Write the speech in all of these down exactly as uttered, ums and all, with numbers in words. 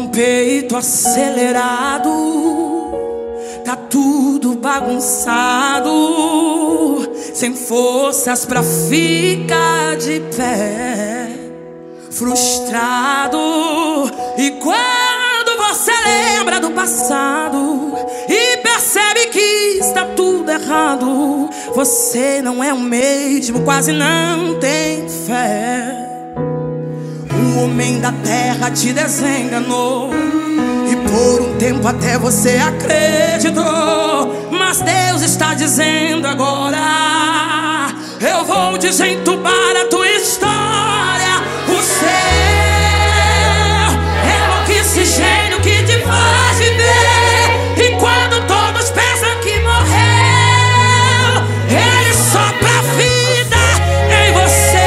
Com peito acelerado, tá tudo bagunçado, sem forças pra ficar de pé, frustrado. E quando você lembra do passado e percebe que está tudo errado, você não é o mesmo, quase não tem fé. O homem da terra te desenganou e por um tempo até você acreditou, mas Deus está dizendo agora: eu vou desentubar a tua história. O céu é o oxigênio que te faz viver, e quando todos pensam que morreu, Ele sopra a vida em você.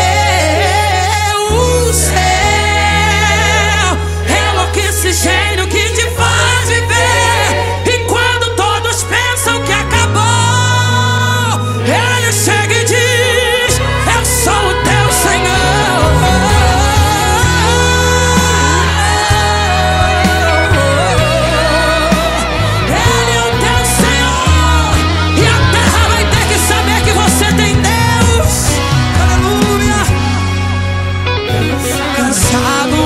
O céu é o oxigênio que te faz viver, e quando todos pensam que acabou, Ele chega e diz: eu sou o teu Senhor. Ele é o teu Senhor, e a terra vai ter que saber que você tem Deus. Aleluia. Cansado,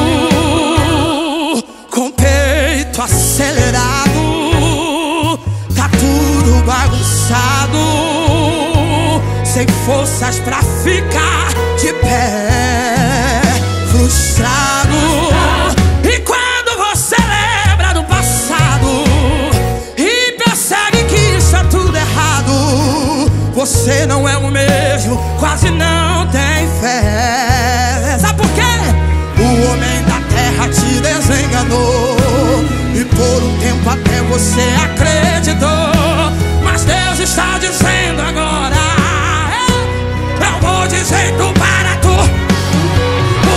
com peito acelerado, tá tudo bagunçado, sem forças pra ficar de pé, frustrado. E quando você lembra do passado e percebe que está tudo errado, você não é o mesmo, quase não tem fé. Sabe por quê? O homem da terra te desenganou e por um tempo até você acreditou, mas Deus está dizendo agora: eu vou desentubar a tua. O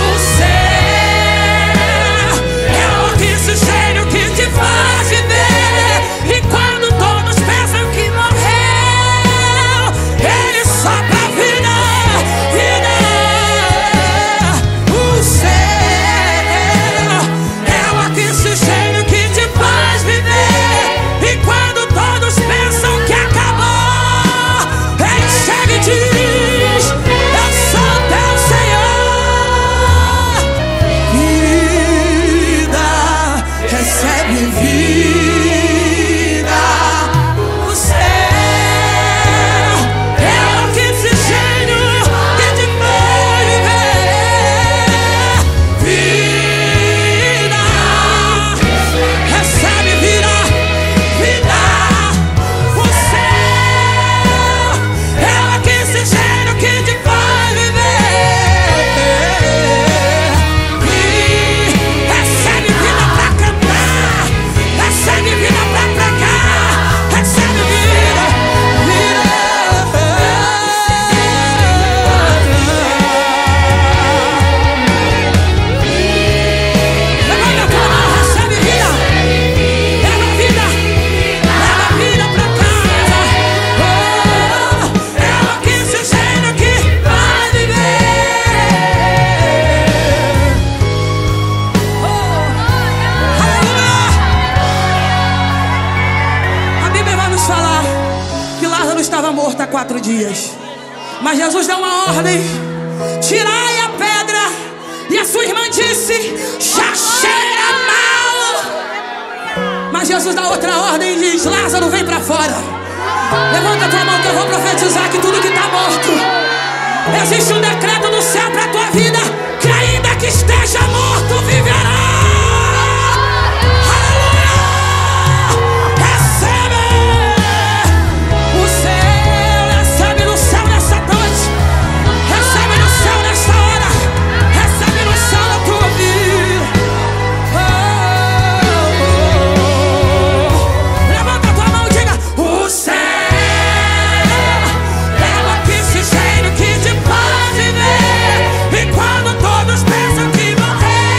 céu é o oxigênio que te faz viver, e quando todos pensam que morreu, Ele sopra a vida, vida. O céu é o oxigênio que te faz viver, e quando todos pensam que acabou, Ele chega e diz: eu sou teu Senhor. Vida, recebe vida. O céu é o oxigênio que te faz viver. Vida, recebe vida, vida. O céu é o oxigênio que te faz viver. E recebe vida pra cantar, recebe vida pra pregar, recebe vida, vida. Levanta a tua mão, recebe vida. Leva vida, leva vida pra casa. Oh, é o oxigênio que vai viver. Oh, aleluia. A Bíblia vai nos falar que Lázaro estava morto há quatro dias, mas Jesus dá uma ordem: tirai a pedra. E a sua irmã disse: já cheira mal. Mas Jesus dá outra ordem e diz: Lázaro, vem pra fora. Levanta a tua mão que eu vou profetizar que tudo que está morto, existe um decreto do céu pra tua vida, que ainda que esteja morto, viverá. Aleluia! Recebe! O céu, recebe no céu nessa noite, recebe no céu nessa hora, recebe no céu da tua vida. Oh, oh, oh. Levanta a tua mão e diga: o céu é o oxigênio que te faz viver, e quando todos pensam que morreu,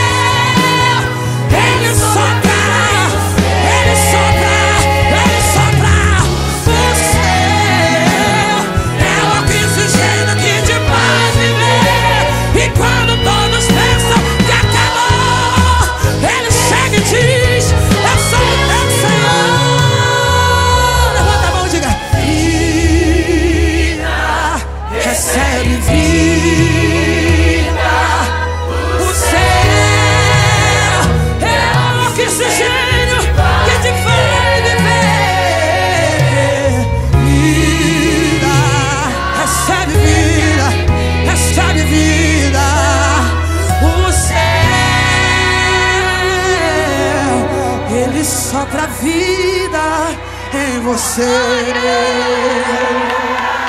sopra vida em você.